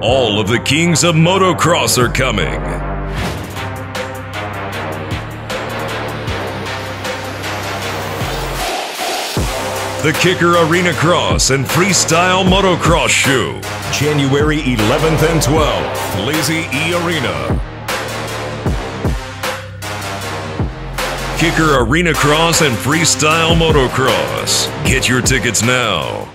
All of the kings of motocross are coming. The Kicker Arenacross and Freestyle Motocross Show, January 11th and 12th, Lazy E Arena. Kicker Arenacross and Freestyle Motocross. Get your tickets now.